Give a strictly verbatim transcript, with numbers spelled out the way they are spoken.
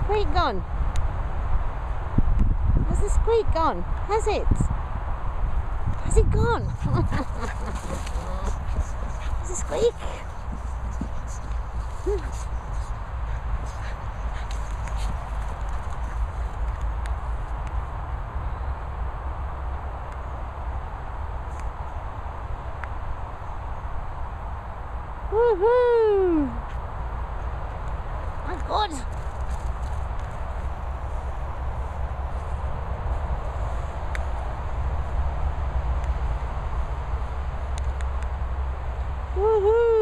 squeak gone? Has the squeak gone? Has it? Has it gone? Has the squeak? Woohoo! My God! Woohoo!